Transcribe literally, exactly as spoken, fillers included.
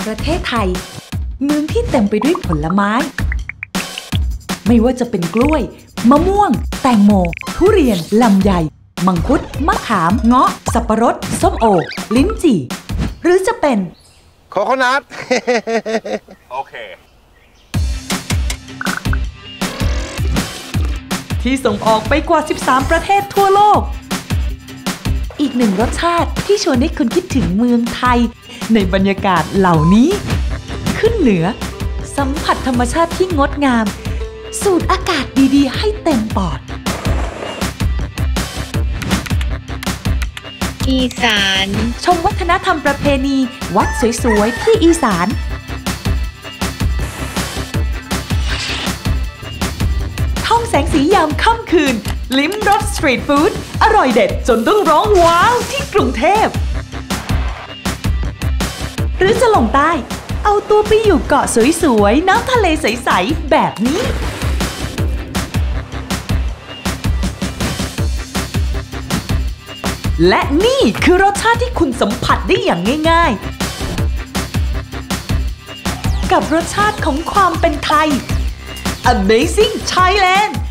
ประเทศไทยเมืองที่เต็มไปด้วยผลไม้ไม่ว่าจะเป็นกล้วยมะม่วงแตงโมทุเรียนลำไยมังคุดมะขามเงาะสับปะรดส้มโอลิ้นจี่หรือจะเป็นโคโคนัทโอเคที่ส่งออกไปกว่าสิบสามประเทศทั่วโลกอีกหนึ่งรสชาติที่ชวนให้คุณคิดถึงเมืองไทยในบรรยากาศเหล่านี้ขึ้นเหนือสัมผัสธรรมชาติที่งดงามสูดอากาศดีๆให้เต็มปอดอีสานชมวัฒนธรรมประเพณีวัดสวยๆที่อีสานท่องแสงสียามค่ำคืนลิ้มรสสตรีทฟู้ดอร่อยเด็ดจนต้องร้องว้าวที่กรุงเทพหรือจะลงใต้เอาตัวไปอยู่เกาะสวยๆน้ำทะเลใสๆแบบนี้และนี่คือรสชาติที่คุณสัมผัสได้อย่างง่ายๆกับรสชาติของความเป็นไทย Amazing Thailand